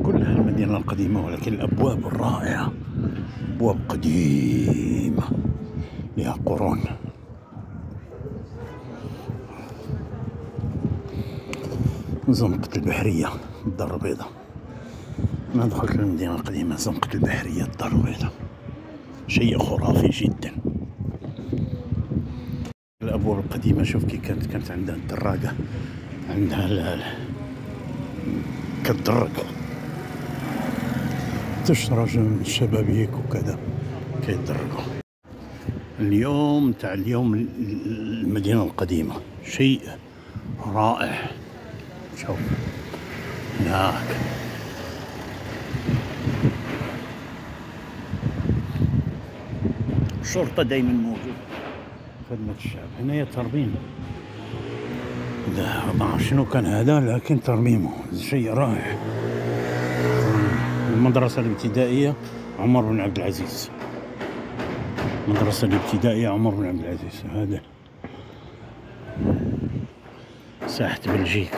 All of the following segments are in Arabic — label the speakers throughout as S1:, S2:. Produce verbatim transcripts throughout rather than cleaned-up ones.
S1: كلها المدينة القديمة، ولكن الأبواب الرائعة، أبواب قديمة لها قرون. زنقة البحرية، الدار البيضاء. أنا دخلت المدينة القديمة، زنقة البحرية، الدار البيضاء، شيء خرافي جدا. الأبواب القديمة شوف كي كانت كانت عندها الدراجة، عندها كالدرج تشرج من الشبابيك وكذا كيدرجوا. اليوم تاع اليوم المدينة القديمة شيء رائع. شوف هناك الشرطة دايما موجود، خدمة الشعب. هنايا ترميم، لا ما أعرف شنو كان هذا، لكن ترميمه شيء رائع. المدرسة الابتدائية عمر بن عبد العزيز، المدرسة الابتدائية عمر بن عبد العزيز. هذا ساحة بلجيكا.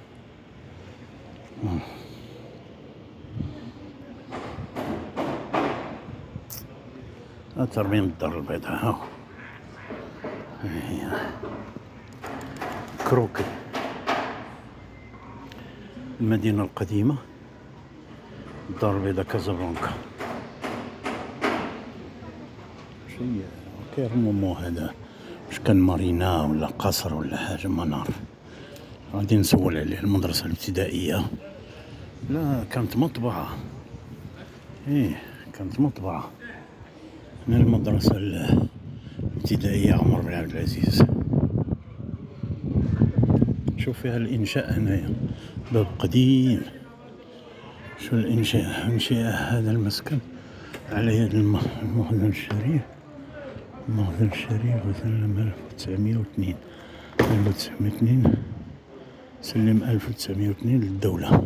S1: ترميم الدار البيضاء. هاو هي كروكي، المدينة القديمة، الدار البيضاء، كازابلانكا. شيء كيرممو هذا، واش كان مارينا ولا قصر ولا حاجة، ما نعرف. غادي نسول عليه. المدرسة الابتدائية لا كانت مطبعة، ايه كانت مطبعة. من المدرسة الابتدائية عمر بن عبد العزيز. شوف فيها الإنشاء هنايا، باب قديم. شو الإنشاء، إنشاء هذا المسكن على يد المخزن الشريف. المخزن الشريف وسلم ألف وتسعمية واثنين، ألف وتسعمية واثنين، سلم ألف وتسعمية واثنين للدولة.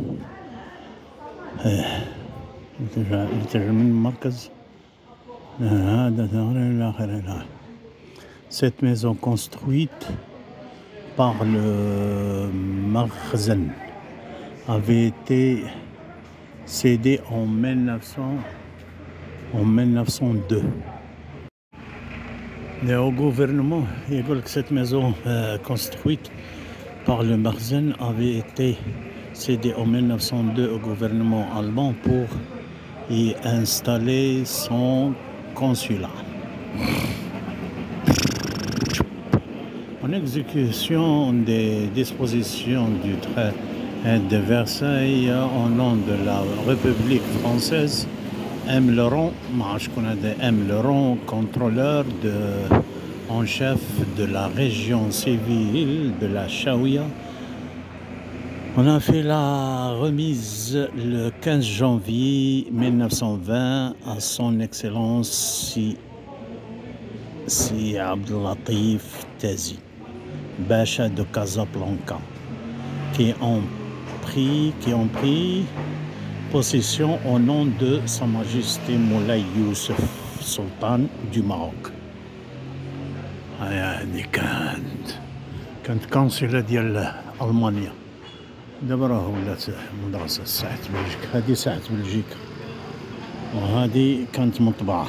S1: يترجع من المركز هذا إلى آخره. Cette maison construite par le Makhzen avait été cédée en mille neuf cents en mille neuf cent deux. Et au gouvernement, يقول لك cette maison euh, construite par le Makhzen avait été cédée en mille neuf cent deux au gouvernement allemand pour y installer son consulat. En exécution des dispositions du traité de Versailles au nom de la République française, M. Laurent, M. Laurent, contrôleur de, en chef de la région civile de la Chaouia, on a fait la remise le quinze janvier mille neuf cent vingt à son excellence Si, si Abdelatif Tazi, Bacha de Casablanca, qui ont pris, qui ont pris possession au nom de Sa Majesté Moulay Youssef Sultan du Maroc. هذه كانت كانت قنصلة ديال ألمانيا. دابا راه ولات مدرسة ساحة بلجيكا. هذه ساحة بلجيكا، وهذه كانت مطبعة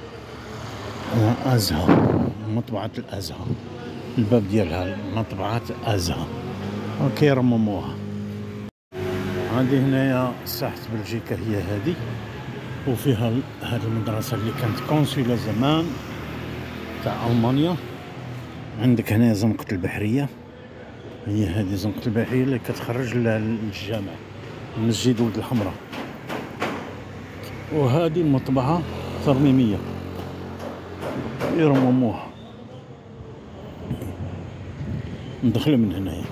S1: أزهر، مطبعة الأزهر. الباب ديالها مطبعة أزهر وكيرمموها. هذه هنايا ساحة بلجيكا هي هذه، وفيها هذه المدرسة اللي كانت قنصلة زمان تاع ألمانيا. عندك هنا زنقة البحرية، هي هذه زنقة البحرية اللي كتخرج للجامع، مسجد ولد الحمراء. وهذه مطبعة ترميمية يرمموها. ندخل من هنايا.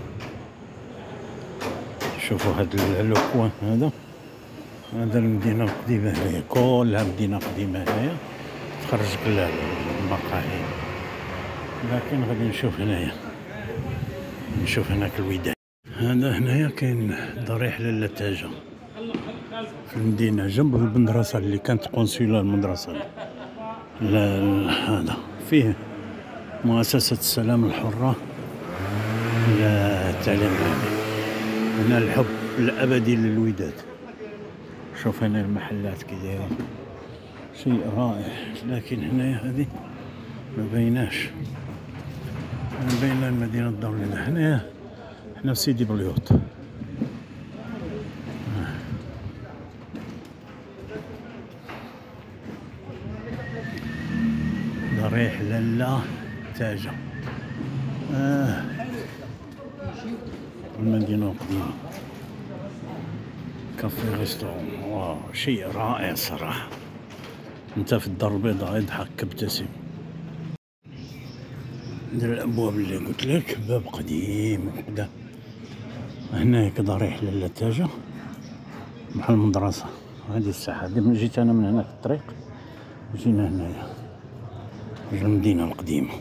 S1: شوفوا هذا اللوكوان، هذا هذا المدينة القديمة هنايا، كلها مدينة قديمة هنايا تخرجك للمقاهي. لكن غادي نشوف هنايا، نشوف هناك الوداع. هذا هنايا كاين ضريح للتاجة في المدينة جنب المدرسة اللي كانت قنصلة المدرسة. هذا فيه مؤسسة السلام الحرة للتعليم العالي. هنا الحب الأبدي للوداد. شوف هنا المحلات كي دايرين شيء رائع. لكن هنايا هذه ما بيناش، ما بين المدينة الضوئية. هنايا احنا في سيدي بليوط. ضريح لالا تاجة آه. المدينة القديمة كافي ريستورون. واو شيء رائع صراحة. انت في الدار البيضاء يضحك ابتسم. ندير الابواب اللي قلت لك، باب قديم كدا. هناك ضريح لالا تاجة مع المدرسة. هذه الساحة من جيت انا من هناك الطريق جينا هنايا المدينة القديمة.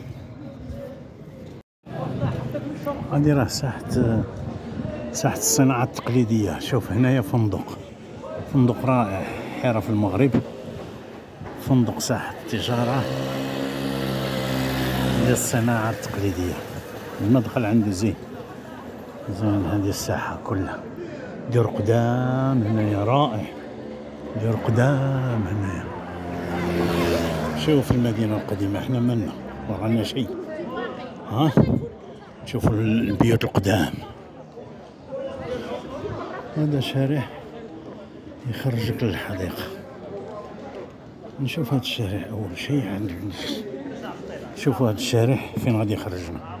S1: هذه راه ساحة ساحة الصناعة التقليدية. شوف هنايا فندق، فندق رائع، حيرة في المغرب، فندق ساحة التجارة للصناعة التقليدية. المدخل عنده زين زين. هذه الساحة كلها دير قدام هنايا رائع، دير قدام هنايا. شوف المدينة القديمة، احنا منا ورانا شيء. ها شوفوا البيوت القدام. هذا شارع يخرجك للحديقة. نشوف هذا الشارع أول شيء عند. شوفوا هذا الشارع فين غادي يخرجنا.